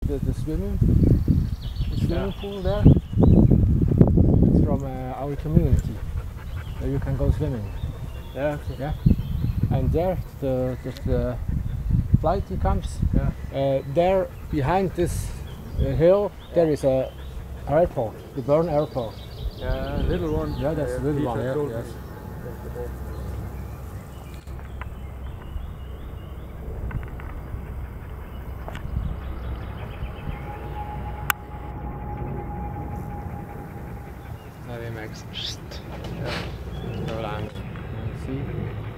the swimming pool there. It's from our community. There you can go swimming. Yeah. Okay. Yeah. And there the flight comes. Yeah. There behind this hill there is a airport, the Bern airport. Yeah, little one. Yeah, that's a little one. Peter Yeah, told yes. me. Där är Max. Ja. See?